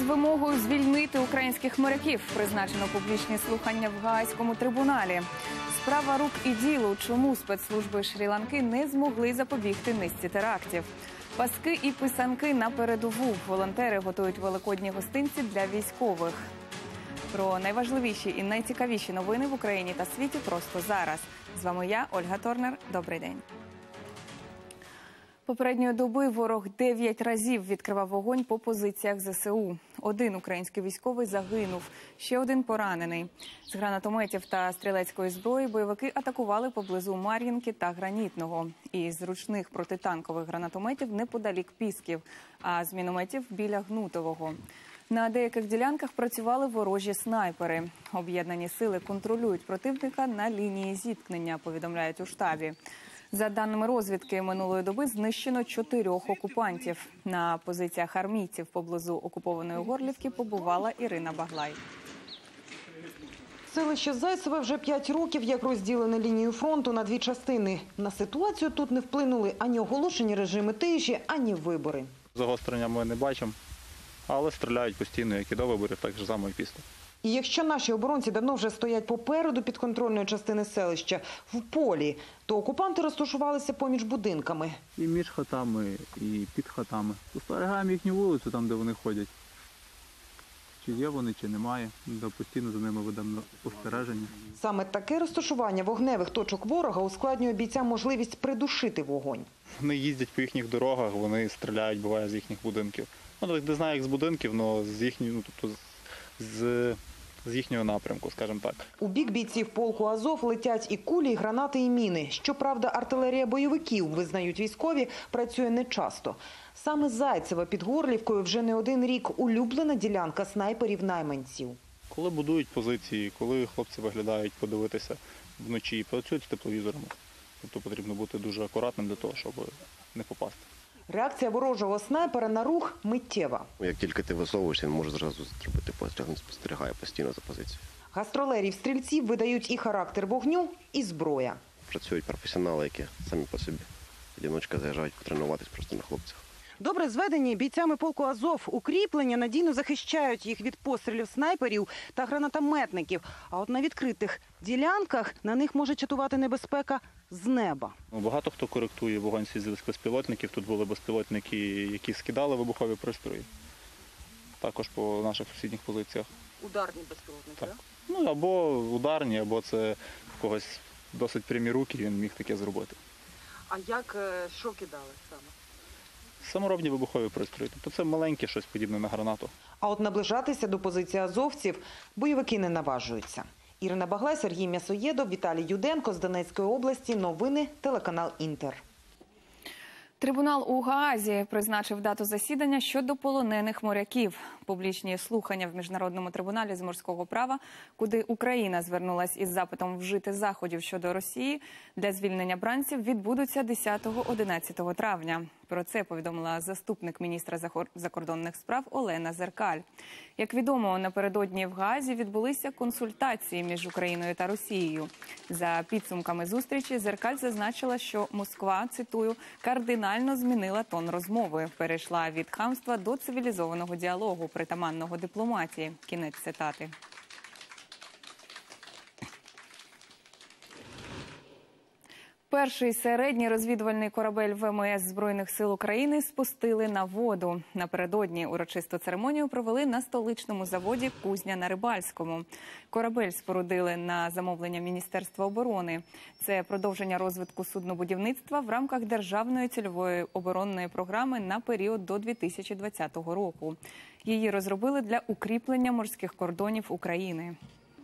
Із вимогою звільнити українських моряків призначено публічні слухання в Гаазькому трибуналі. Справа рук і ділу, чому спецслужби Шрі-Ланки не змогли запобігти низці терактів. Паски і писанки на передову. Волонтери готують великодні гостинці для військових. Про найважливіші і найцікавіші новини в Україні та світі просто зараз. З вами я, Ольга Торнер. Добрий день. Попередньої доби ворог 9 разів відкривав вогонь по позиціях ЗСУ. Один український військовий загинув, ще один поранений. З гранатометів та стрілецької зброї бойовики атакували поблизу Мар'їнки та Гранітного. Із ручних протитанкових гранатометів неподалік Пісків, а з мінометів біля Гнутового. На деяких ділянках працювали ворожі снайпери. Об'єднані сили контролюють противника на лінії зіткнення, повідомляють у штабі. За даними розвідки, минулої доби знищено 4 окупантів. На позиціях армійців поблизу окупованої Горлівки побувала Ірина Баглай. Селище Зайцеве вже 5 років, як розділене лінією фронту на 2 частини. На ситуацію тут не вплинули ані оголошені режими тиші, ані вибори. Загострення ми не бачимо, але стріляють постійно, як і до виборів, так же само і після. І якщо наші оборонці давно вже стоять попереду підконтрольної частини селища, в полі, то окупанти розташувалися поміж будинками. І між хатами, і під хатами. Спостерігаємо їхню вулицю, там, де вони ходять. Чи є вони, чи немає. Постійно за ними ведемо спостереження. Саме таке розташування вогневих точок ворога ускладнює бійцям можливість придушити вогонь. Вони їздять по їхніх дорогах, вони стріляють, буває, з їхніх будинків. Ну, не знаю, як з будинків, але з їхнього напрямку, скажімо так. У бік бійців полку Азов летять і кулі, і гранати, і міни. Щоправда, артилерія бойовиків, визнають військові, працює нечасто. Саме Зайцеве під Горлівкою вже не один рік улюблена ділянка снайперів-найманців. Коли будують позиції, коли хлопці виглядають подивитися вночі і працюють з тепловізорами, тобто потрібно бути дуже акуратним для того, щоб не попасти. Реакція ворожого снайпера на рух миттєва. Як тільки ти висовуєшся, він може зразу зробити постріл, він спостерігає постійно за позицією. Гастролерів-стрільців видають і характер вогню, і зброя. Працюють професіонали, які самі по собі одиночка заїжджають потренуватись просто на хлопцях. Добре зведені бійцями полку Азов укріплення надійно захищають їх від пострілів снайперів та гранатометників. А от на відкритих ділянках на них може чатувати небезпека з неба. Багато хто коректує вогонь з безпілотників. Тут були безпілотники, які скидали вибухові пристрої. Також по наших сусідніх позиціях. Ударні безпілотники, так? Ну, або ударні, або це в когось досить прямі руки, він міг таке зробити. А що кидали саме? Саморобні вибухові пристрої. Тобто це маленьке щось подібне на гранату. А от наближатися до позиції азовців бойовики не наважуються. Ірина Баглай, Сергій М'ясоєдов, Віталій Юденко з Донецької області. Новини, телеканал «Інтер». Трибунал у Гаазі призначив дату засідання щодо полонених моряків. Публічні слухання в Міжнародному трибуналі з морського права, куди Україна звернулась із запитом вжити заходів щодо Росії для звільнення бранців, відбудуться 10-11 травня. Про це повідомила заступник міністра закордонних справ Олена Зеркаль. Як відомо, напередодні в Гаазі відбулися консультації між Україною та Росією. За підсумками зустрічі Зеркаль зазначила, що Москва, цитую, кардинально змінила тон розмови, перейшла від хамства до цивілізованого діалогу, притаманного дипломатії. Кінець цитати. Перший середній розвідувальний корабель ВМС Збройних сил України спустили на воду. Напередодні урочисту церемонію провели на столичному заводі «Кузня» на Рибальському. Корабель спорудили на замовлення Міністерства оборони. Це продовження розвитку суднобудівництва в рамках Державної цільової оборонної програми на період до 2020 року. Її розробили для укріплення морських кордонів України.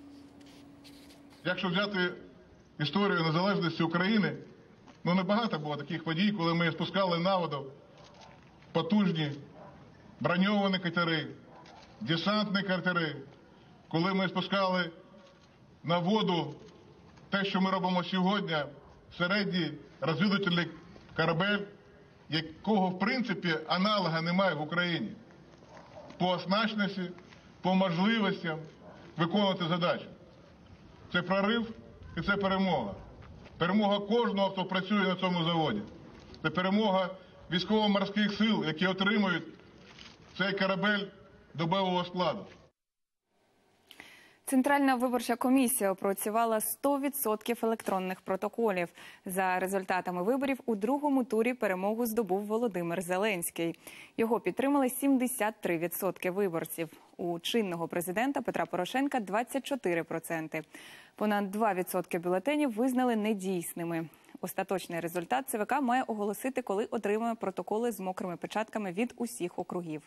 Якщо взяти історію незалежності України, небагато було таких подій, коли ми спускали на воду потужні броньовані катери, десантні катери, коли ми спускали на воду те, що ми робимо сьогодні, середній розвідувальний корабель, якого, в принципі, аналога немає в Україні. По оснащеності, по можливостям виконувати задачі. Це прорив і це перемога. Перемога кожного, хто працює на цьому заводі. Це перемога військово-морських сил, які отримують цей корабель добового складу. Центральна виборча комісія опрацювала 100% електронних протоколів. За результатами виборів у другому турі перемогу здобув Володимир Зеленський. Його підтримали 73% виборців. У чинного президента Петра Порошенка – 24%. Понад 2% бюлетенів визнали недійсними. Остаточний результат ЦВК має оголосити, коли отримає протоколи з мокрими печатками від усіх округів.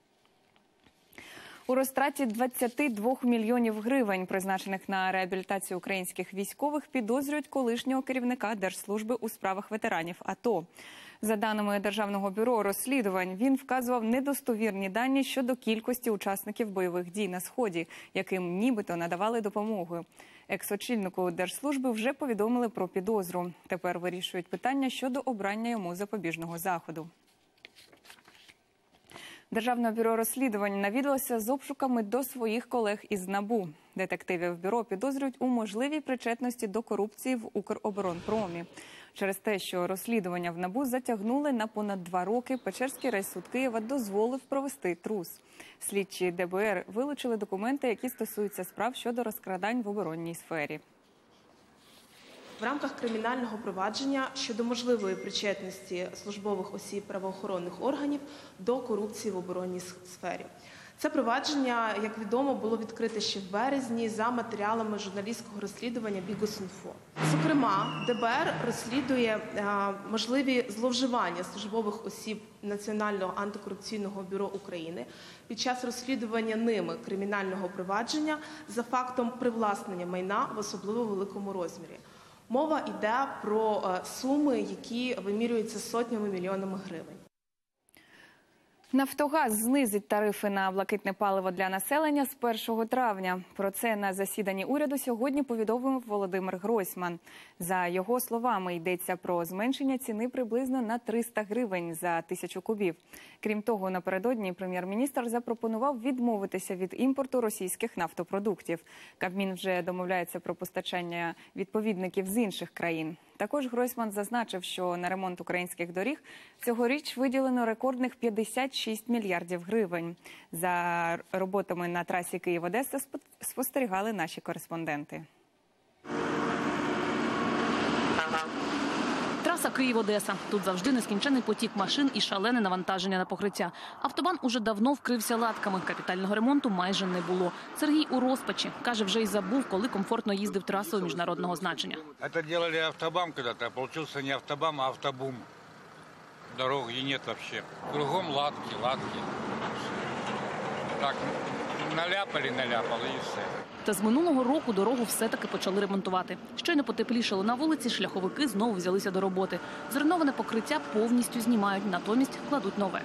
У розтраті 22 мільйонів гривень, призначених на реабілітацію українських військових, підозрюють колишнього керівника Держслужби у справах ветеранів АТО. За даними Державного бюро розслідувань, він вказував недостовірні дані щодо кількості учасників бойових дій на Сході, яким нібито надавали допомогу. Екс-очільнику Держслужби вже повідомили про підозру. Тепер вирішують питання щодо обрання йому запобіжного заходу. Державне бюро розслідувань навідалося з обшуками до своїх колег із НАБУ. Детективів бюро підозрюють у можливій причетності до корупції в Укроборонпромі. Через те, що розслідування в НАБУ затягнули на понад 2 роки, Печерський райсуд Києва дозволив провести трус. Слідчі ДБР вилучили документи, які стосуються справ щодо розкрадань в оборонній сфері. В рамках кримінального провадження щодо можливої причетності службових осіб правоохоронних органів до корупції в оборонній сфері. Це провадження, як відомо, було відкрите ще в березні за матеріалами журналістського розслідування «Бігус.Інфо». Зокрема, ДБР розслідує можливі зловживання службових осіб Національного антикорупційного бюро України під час розслідування ними кримінального провадження за фактом привласнення майна в особливо великому розмірі. Мова йде про суми, які вимірюються сотнями мільйонами гривень. Нафтогаз знизить тарифи на блакитне паливо для населення з 1 травня. Про це на засіданні уряду сьогодні повідомив Володимир Гройсман. За його словами, йдеться про зменшення ціни приблизно на 300 гривень за 1000 кубів. Крім того, напередодні прем'єр-міністр запропонував відмовитися від імпорту російських нафтопродуктів. Кабмін вже домовляється про постачання відповідників з інших країн. Також Гройсман зазначив, що на ремонт українських доріг цьогоріч виділено рекордних 56 мільярдів гривень. За роботами на трасі Київ-Одеса спостерігали наші кореспонденти. Траса Київ-Одеса. Тут завжди нескінчений потік машин і шалене навантаження на покриття. Автобан уже давно вкрився латками. Капітального ремонту майже не було. Сергій у розпачі. Каже, вже й забув, коли комфортно їздив трасою міжнародного значення. Це робили автобам коли-то, а получився не автобам, а автобум. Дороги нет вообще. Кругом латки. Так, наляпали і все. Та з минулого року дорогу все-таки почали ремонтувати. Щойно потеплішало на вулиці, шляховики знову взялися до роботи. Зруйноване покриття повністю знімають, натомість кладуть нове.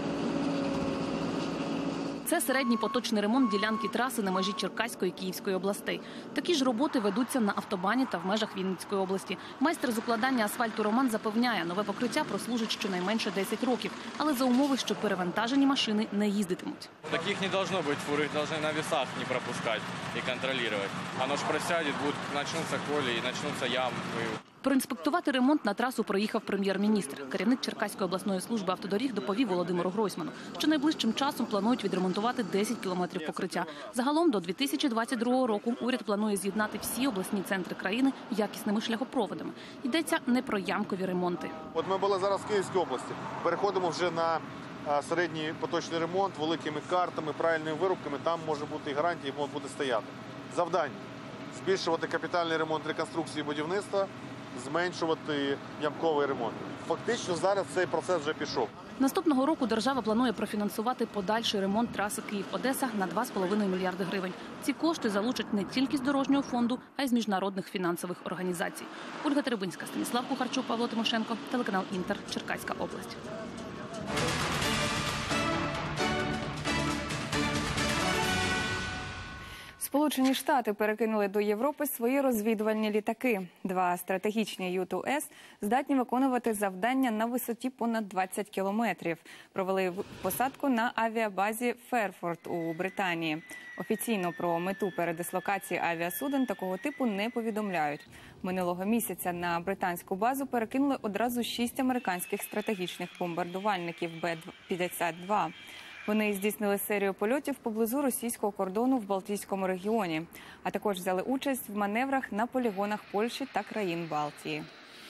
Це середній поточний ремонт ділянки траси на межі Черкаської і Київської областей. Такі ж роботи ведуться на автобані та в межах Вінницької області. Майстер з укладання асфальту Роман запевняє, нове покриття прослужить щонайменше 10 років. Але за умови, що перевантажені машини не їздитимуть. Таких не должно быть, фуры их должны на весах не пропускать и контролировать. Оно ж просядет, начнутся колеи и начнутся ямы. Проінспектувати ремонт на трасу приїхав прем'єр-міністр. Керівник Черкаської обласної служби автодоріг доповів Володимиру Гройсману, що найближчим часом планують відремонтувати 10 кілометрів покриття. Загалом до 2022 року уряд планує з'єднати всі обласні центри країни якісними шляхопроводами. Йдеться не про ямкові ремонти. От ми були зараз в Київській області. Переходимо вже на середній поточний ремонт, великими картами, правильними вирубками. Там може бути і гарантія, і буде стояти. Завдання – збільшувати капітальний ремонт реконструкції будівництва, зменшувати ямковий ремонт. Фактично зараз цей процес вже пішов. Наступного року держава планує профінансувати подальший ремонт траси Київ-Одеса на 2,5 мільярди гривень. Ці кошти залучать не тільки з дорожнього фонду, а й з міжнародних фінансових організацій. Ольга Теребинська, Станіслав Кухарчук, Павло Тимошенко, телеканал Інтер, Черкаська область. Сполучені Штати перекинули до Європи свої розвідувальні літаки. 2 стратегічні Ю-2С здатні виконувати завдання на висоті понад 20 кілометрів. Провели посадку на авіабазі Ферфорд у Британії. Офіційно про мету передислокації авіасуден такого типу не повідомляють. Минулого місяця на британську базу перекинули одразу 6 американських стратегічних бомбардувальників Б-52. Вони здійснили серію польотів поблизу російського кордону в Балтійському регіоні, а також взяли участь в маневрах на полігонах Польщі та країн Балтії.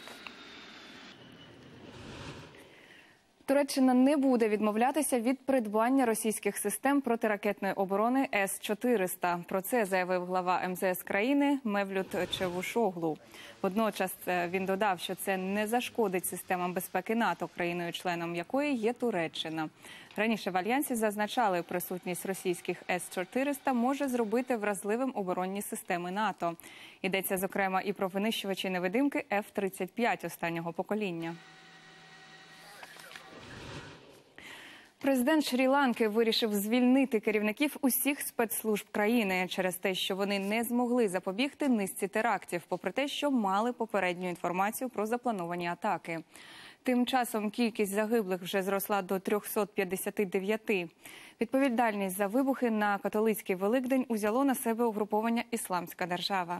Туреччина не буде відмовлятися від придбання російських систем протиракетної оборони С-400. Про це заявив глава МЗС країни Мевлют Чавушоглу. Водночас він додав, що це не зашкодить системам безпеки НАТО, країною-членом якої є Туреччина. Раніше в Альянсі зазначали, присутність російських С-400 може зробити вразливим оборонні системи НАТО. Йдеться, зокрема, і про винищувачі-невидимки F-35 останнього покоління. Президент Шрі-Ланки вирішив звільнити керівників усіх спецслужб країни через те, що вони не змогли запобігти низці терактів, попри те, що мали попередню інформацію про заплановані атаки. Тим часом кількість загиблих вже зросла до 359. Відповідальність за вибухи на католицький Великдень узяло на себе угруповання «Ісламська держава».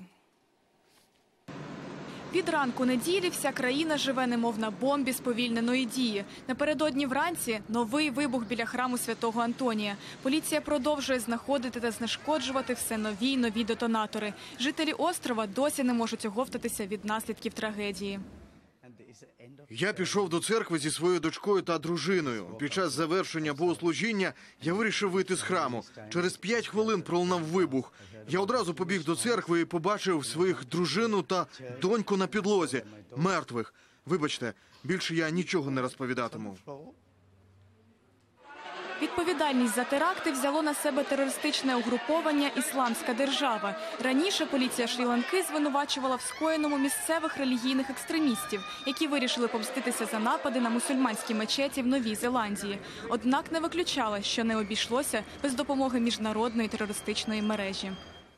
Від ранку неділі вся країна живе немов на бомбі сповільненої дії. Напередодні вранці новий вибух біля храму Святого Антонія. Поліція продовжує знаходити та знешкоджувати все нові й нові детонатори. Жителі острова досі не можуть оговтатися від наслідків трагедії. Я пішов до церкви зі своєю дочкою та дружиною. Під час завершення богослужіння я вирішив вийти з храму. Через 5 хвилин пролунав вибух. Я одразу побіг до церкви і побачив своїх дружину та доньку на підлозі, мертвих. Вибачте, більше я нічого не розповідатиму. Відповідальність за теракти взяло на себе терористичне угруповання «Ісламська держава». Раніше поліція Шрі-Ланки звинувачувала в скоєному місцевих релігійних екстремістів, які вирішили помститися за напади на мусульманські мечеті в Новій Зеландії. Однак не виключала, що не обійшлося без допомоги міжнародної терористичної мережі.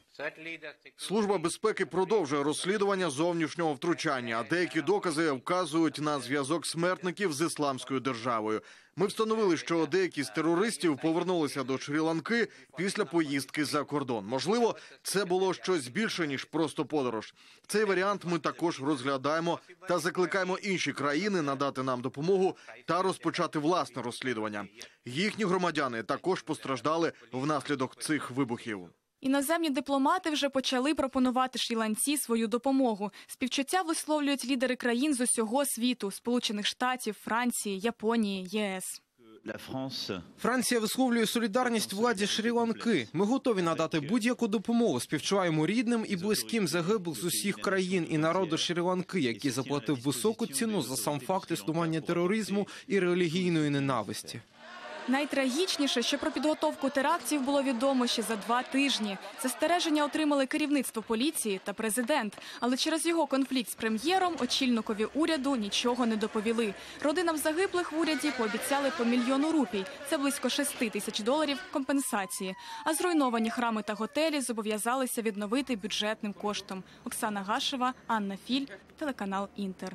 Служба безпеки продовжує розслідування зовнішнього втручання, а деякі докази вказують на зв'язок смертників з Ісламською державою. Ми встановили, що деякі з терористів повернулися до Шрі-Ланки після поїздки за кордон. Можливо, це було щось більше, ніж просто подорож. Цей варіант ми також розглядаємо та закликаємо інші країни надати нам допомогу та розпочати власне розслідування. Їхні громадяни також постраждали внаслідок цих вибухів. Іноземні дипломати вже почали пропонувати Шрі-Ланці свою допомогу. Співчуття висловлюють лідери країн з усього світу – Сполучених Штатів, Франції, Японії, ЄС. Франція висловлює солідарність владі Шрі-Ланки. Ми готові надати будь-яку допомогу. Співчуваємо рідним і близьким загиблих з усіх країн і народу Шрі-Ланки, який заплатив високу ціну за сам факт існування тероризму і релігійної ненависті. Найтрагічніше, що про підготовку терактів було відомо ще за 2 тижні. Застереження отримали керівництво поліції та президент. Але через його конфлікт з прем'єром очільникові уряду нічого не доповіли. Родинам загиблих в уряді пообіцяли по 1 мільйон рупій. Це близько $6 тисяч компенсації. А зруйновані храми та готелі зобов'язалися відновити бюджетним коштом. Оксана Гашева, Анна Філь, телеканал «Інтер».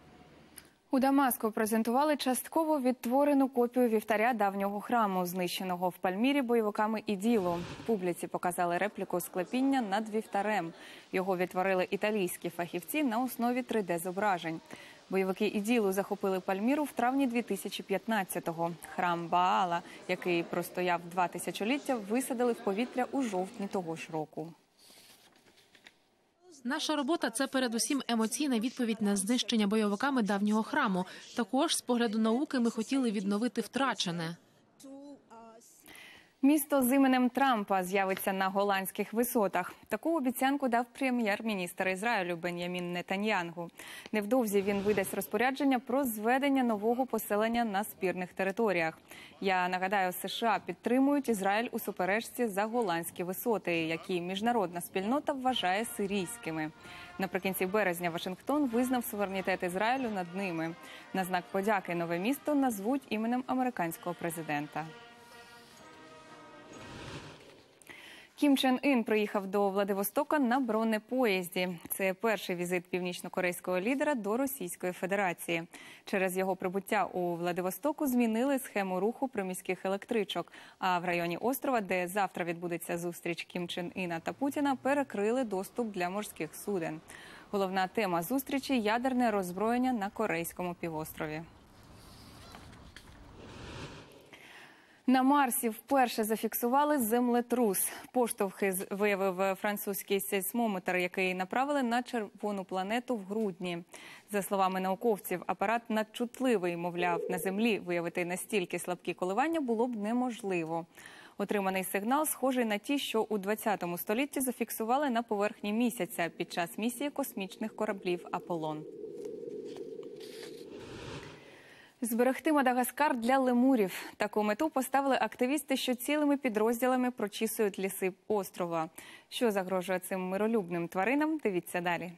У Дамаску презентували частково відтворену копію вівтаря давнього храму, знищеного в Пальмірі бойовиками ІДІЛу. Публіці показали репліку склепіння над вівтарем. Його відтворили італійські фахівці на основі 3D-зображень. Бойовики ІДІЛу захопили Пальміру в травні 2015-го. Храм Баала, який простояв 2 тисячоліття, висадили в повітря у жовтні того ж року. Наша робота – це передусім емоційна відповідь на знищення бойовиками давнього храму. Також, з погляду науки, ми хотіли відновити втрачене. Місто з іменем Трампа з'явиться на голландських висотах. Таку обіцянку дав прем'єр-міністр Ізраїлю Бен'ямін Нетаньяху. Невдовзі він видасть розпорядження про зведення нового поселення на спірних територіях. Я нагадаю, США підтримують Ізраїль у суперечці за голландські висоти, які міжнародна спільнота вважає сирійськими. Наприкінці березня Вашингтон визнав суверенітет Ізраїлю над ними. На знак подяки нове місто назвуть іменем американського президента. Кім Чен Ін приїхав до Владивостока на бронепоїзді. Це перший візит північно-корейського лідера до Російської Федерації. Через його прибуття у Владивостоку змінили схему руху приміських електричок. А в районі острова, де завтра відбудеться зустріч Кім Чен Іна та Путіна, перекрили доступ для морських суден. Головна тема зустрічі – ядерне роззброєння на Корейському півострові. На Марсі вперше зафіксували землетрус. Поштовхи виявив французький сейсмометр, який направили на червону планету в грудні. За словами науковців, апарат надчутливий, мовляв, на Землі виявити настільки слабкі коливання було б неможливо. Отриманий сигнал схожий на ті, що у 20 столітті зафіксували на поверхні місяця під час місії космічних кораблів «Аполлон». Зберегти Мадагаскар для лемурів. Таку мету поставили активісти, що цілими підрозділами прочісують ліси острова. Що загрожує цим миролюбним тваринам, дивіться далі.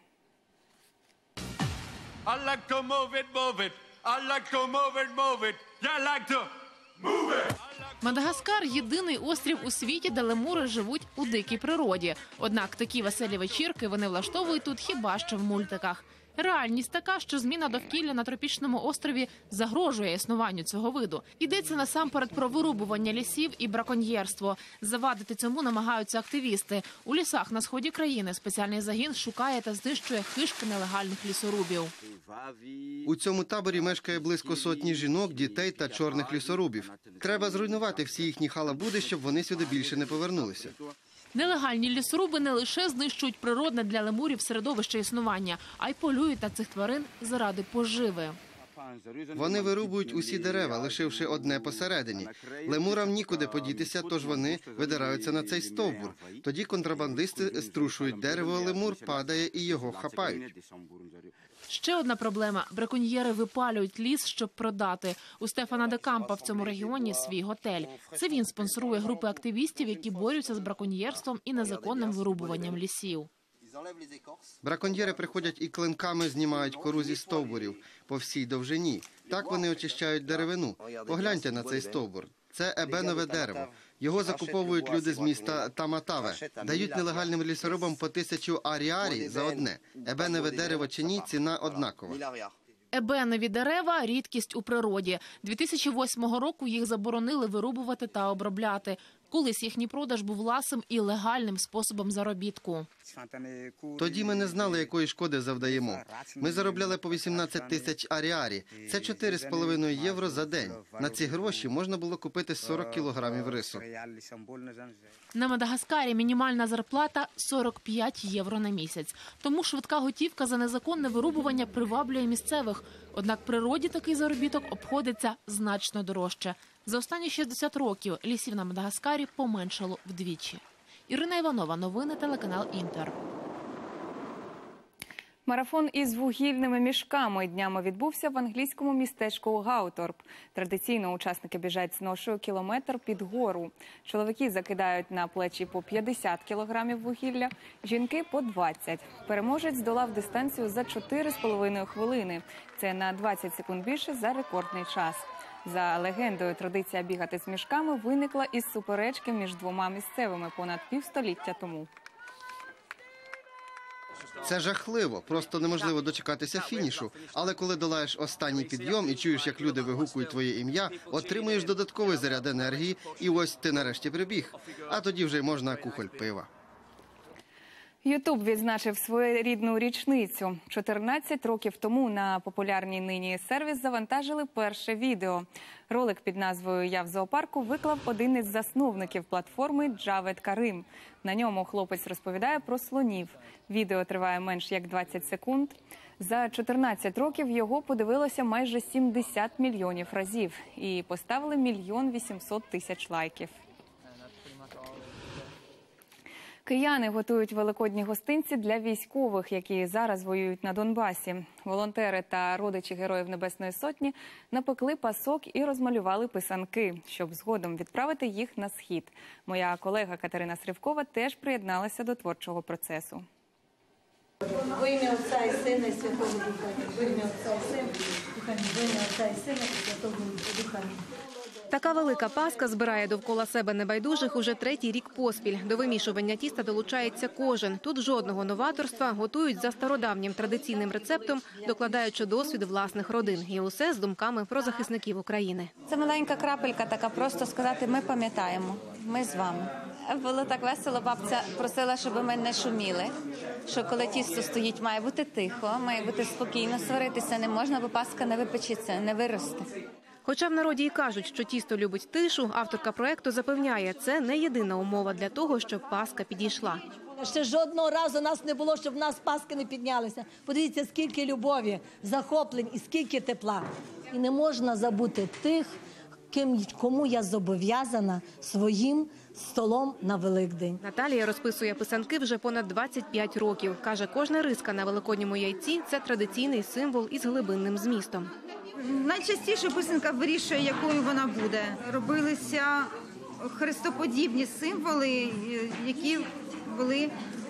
Мадагаскар – єдиний острів у світі, де лемури живуть у дикій природі. Однак такі веселі вечірки вони влаштовують тут хіба що в мультиках. Реальність така, що зміна довкілля на тропічному острові загрожує існуванню цього виду. Йдеться насамперед про вирубування лісів і браконьєрство. Завадити цьому намагаються активісти. У лісах на сході країни спеціальний загін шукає та знищує хижки нелегальних лісорубів. У цьому таборі мешкає близько сотні жінок, дітей та чорних лісорубів. Треба зруйнувати всі їхні халабуди, щоб вони сюди більше не повернулися. Нелегальні лісоруби не лише знищують природне для лемурів середовище існування, а й полюють на цих тварин заради поживи. Вони вирубують усі дерева, лишивши одне посередині. Лемурам нікуди подітися, тож вони видираються на цей стовбур. Тоді контрабандисти струшують дерево, лемур падає і його хапають. Ще одна проблема – браконьєри випалюють ліс, щоб продати. У Стефана де Кампа в цьому регіоні свій готель. Це він спонсорує групи активістів, які борються з браконьєрством і незаконним вирубуванням лісів. Браконьєри приходять і клинками знімають кору зі стовбурів по всій довжині. Так вони очищають деревину. Погляньте на цей стовбур. Це ебенове дерево. Його закуповують люди з міста Таматаве. Дають нелегальним лісорубам по 1000 аріарі за одне. Ебенове дерево чи ні, ціна однакова. Ебенові дерева – рідкість у природі. 2008 року їх заборонили вирубувати та обробляти. Колись їхній продаж був ласим і легальним способом заробітку. Тоді ми не знали, якої шкоди завдаємо. Ми заробляли по 18 тисяч аріарі. Це 4,5 євро за день. На ці гроші можна було купити 40 кілограмів рису. На Мадагаскарі мінімальна зарплата – 45 євро на місяць. Тому швидка готівка за незаконне вирубування приваблює місцевих. Однак природі такий заробіток обходиться значно дорожче. За останні 60 років лісів на Мадагаскарі поменшало вдвічі. Ірина Іванова, новини, телеканал «Інтер». Марафон із вугільними мішками днями відбувся в англійському містечку Гауторп. Традиційно учасники біжать з ношею кілометр під гору. Чоловіки закидають на плечі по 50 кілограмів вугілля, жінки – по 20. Переможець здолав дистанцію за 4,5 хвилини. Це на 20 секунд більше за рекордний час. За легендою, традиція бігати з мішками виникла із суперечки між двома місцевими понад півстоліття тому. Це жахливо, просто неможливо дочекатися фінішу. Але коли долаєш останній підйом і чуєш, як люди вигукують твоє ім'я, отримуєш додатковий заряд енергії, і ось ти нарешті прибіг. А тоді вже можна кухоль пива. Ютуб відзначив своєрідну річницю. 14 років тому на популярній нині сервіс завантажили перше відео. Ролик під назвою «Я в зоопарку» виклав один із засновників платформи Джавед Карим. На ньому хлопець розповідає про слонів. Відео триває менш як 20 секунд. За 14 років його подивилося майже 70 мільйонів разів. І поставили 1 800 000 лайків. Кияни готують великодні гостинці для військових, які зараз воюють на Донбасі. Волонтери та родичі Героїв Небесної Сотні напекли пасок і розмалювали писанки, щоб згодом відправити їх на схід. Моя колега Катерина Сривкова теж приєдналася до творчого процесу. Во ім'я Отця і Сина і Святого Духа. Во ім'я Отця і Сина і Святого Духа. Така велика паска збирає довкола себе небайдужих уже третій рік поспіль. До вимішування тіста долучається кожен. Тут жодного новаторства, готують за стародавнім традиційним рецептом, докладаючи досвід власних родин. І усе з думками про захисників України. Це маленька крапелька така, просто сказати, ми пам'ятаємо, ми з вами. Було так весело, бабця просила, щоб ми не шуміли, що коли тісто стоїть, має бути тихо, має бути спокійно, сваритися не можна, бо паска не випечеться, не виросте. Хоча в народі й кажуть, що тісто любить тишу, авторка проекту запевняє, це не єдина умова для того, щоб Пасха підійшла. Ще жодного разу нас не було, щоб в нас Пасхи не піднялися. Подивіться, скільки любові, захоплень і скільки тепла. І не можна забути тих, кому я зобов'язана своїм столом на Великдень. Наталія розписує писанки вже понад 25 років. Каже, кожна риска на великодньому яйці – це традиційний символ із глибинним змістом. Найчастіше писанка вирішує, якою вона буде. Робилися хрестоподібні символи, які були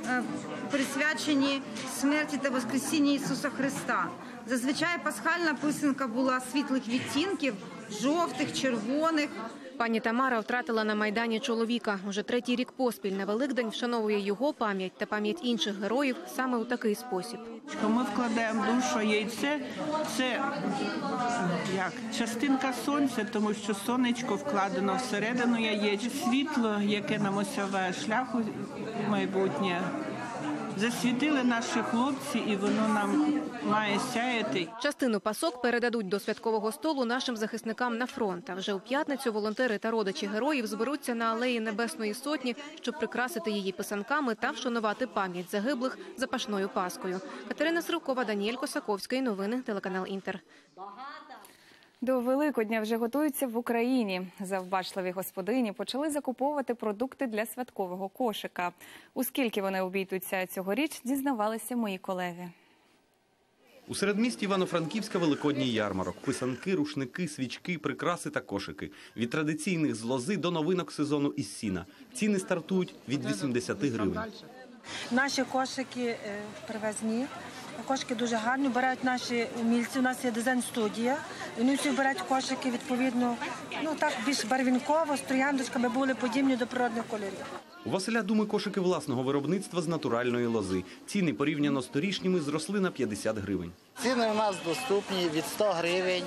присвячені смерті та воскресінню Ісуса Христа. Зазвичай пасхальна писанка була світлих відтінків, жовтих, червоних. Пані Тамара втратила на Майдані чоловіка. Уже третій рік поспіль на Великдень вшановує його пам'ять та пам'ять інших героїв саме у такий спосіб. Ми вкладаємо душу, яйце – це як частинка сонця, тому що сонечко вкладено всередину яєчка. Світло, яке нам осяває шлях у майбутнє. Засвітили наші хлопці, і воно нам має сяяти. Частину пасок передадуть до святкового столу нашим захисникам на фронт. А вже у п'ятницю волонтери та родичі героїв зберуться на алеї Небесної Сотні, щоб прикрасити її писанками та вшанувати пам'ять загиблих запашною паскою. Катерина Сривкова, Даніель Косаковський. Новини, телеканал «Інтер». До Великодня вже готуються в Україні. Завбачливі господині почали закуповувати продукти для святкового кошика. У скільки вони обійдуться цьогоріч, дізнавалися мої колеги. У середмісті Івано-Франківська великодній ярмарок. Писанки, рушники, свічки, прикраси та кошики. Від традиційних з лози до новинок сезону із сіна. Ціни стартують від 80 гривень. Наші кошики привезні. Кошики дуже гарні, беруть наші умільці. У нас є дизайн-студія. Вони всі беруть кошики, відповідно, так більш барвінково, з трояндочками, були подібні до природних кольорів. У Василя Думи кошики власного виробництва з натуральної лози. Ціни порівняно з торішніми зросли на 50 гривень. Ціни у нас доступні від 100 гривень,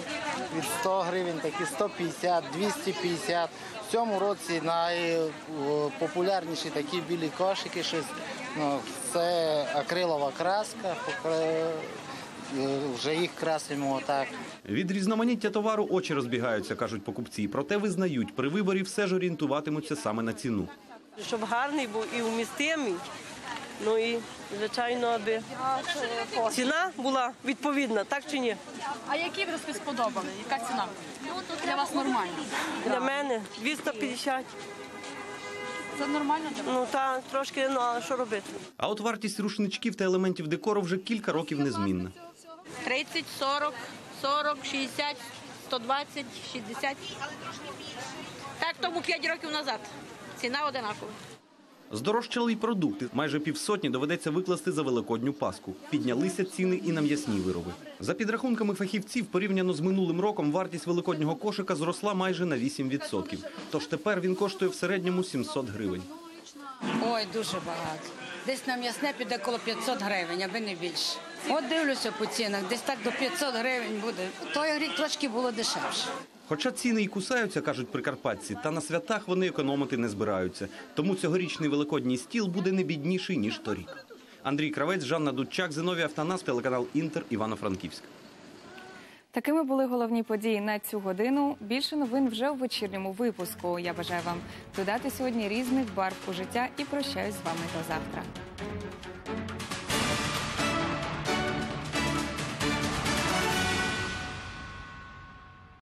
такі 150, 250. В цьому році найпопулярніші такі білі кошики, це акрилова краска, вже їх красимо отак. Від різноманіття товару очі розбігаються, кажуть покупці. Проте визнають, при виборі все ж орієнтуватимуться саме на ціну. Щоб гарний був і вмістимий, і, звичайно, аби ціна була відповідна, так чи ні? А які ви собі сподобали? Яка ціна? Для вас нормальна? Для мене 250. Це нормально для вас? Так, трошки, але що робити? А от вартість рушничків та елементів декору вже кілька років незмінна. 30, 40, 60, 120, 60. Так, тому 5 років назад. Ціна одинакова. Здорожчали й продукти. Майже півсотні доведеться викласти за великодню паску. Піднялися ціни і на м'ясні вироби. За підрахунками фахівців, порівняно з минулим роком, вартість великоднього кошика зросла майже на 8%. Тож тепер він коштує в середньому 700 гривень. Ой, дуже багато. Десь на м'ясне піде коло 500 гривень, аби не більше. От дивлюся по цінах, десь так до 500 гривень буде. Той рік трошки було дешевше. Хоча ціни і кусаються, кажуть прикарпатці, та на святах вони економити не збираються. Тому цьогорічний великодній стіл буде не бідніший, ніж торік. Андрій Кравець, Жанна Дудчак, Зиновій Автонас, телеканал «Інтер», Івано-Франківськ. Такими були головні події на цю годину. Більше новин вже у вечірньому випуску. Я бажаю вам додати сьогодні різних барв у життя і прощаюсь з вами до завтра.